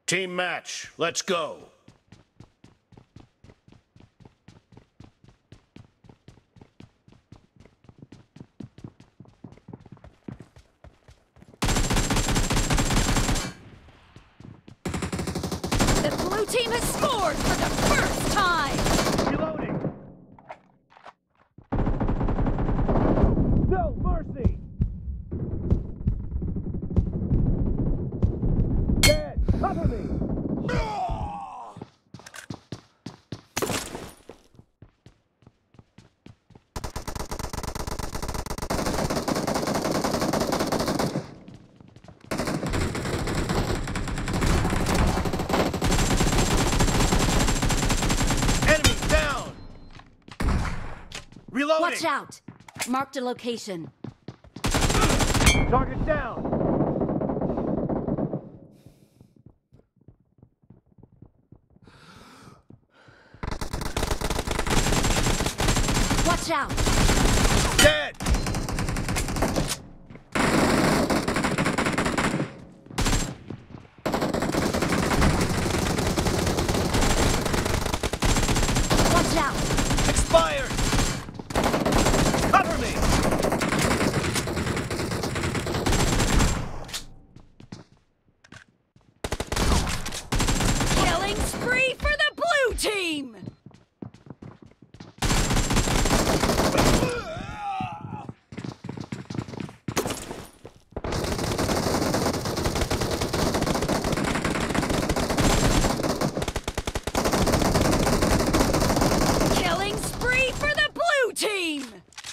Team match, let's go. The blue team has scored for the first time! Reloading! No mercy! Dead! Cover me! Reloading. Watch out! Marked a location. Target down! Watch out! Dead! Watch out! Expired! Cover me! Killing spree for the blue team! Killing spree for the blue team!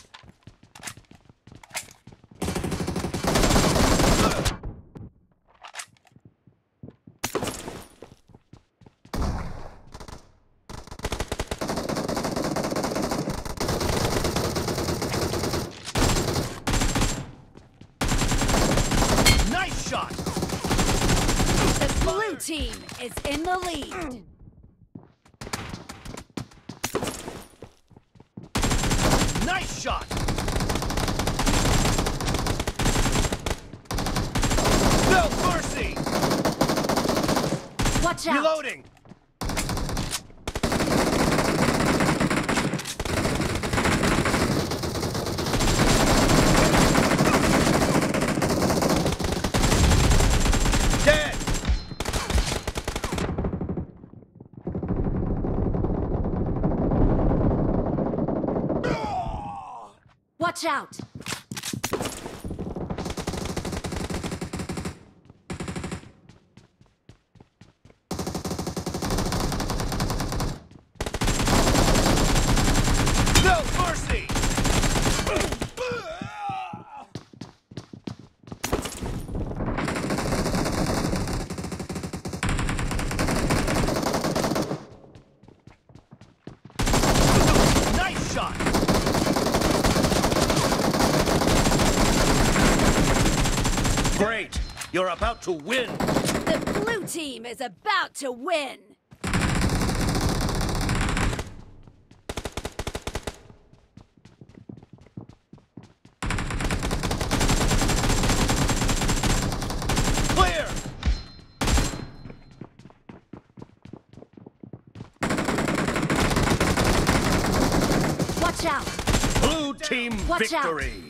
Nice shot! The blue team is in the lead. Nice shot! No mercy! Watch out! Reloading! Dead! Watch out! No mercy! Nice shot! Great! You're about to win! The blue team is about to win! Clear! Watch out! Blue team Watch out. victory!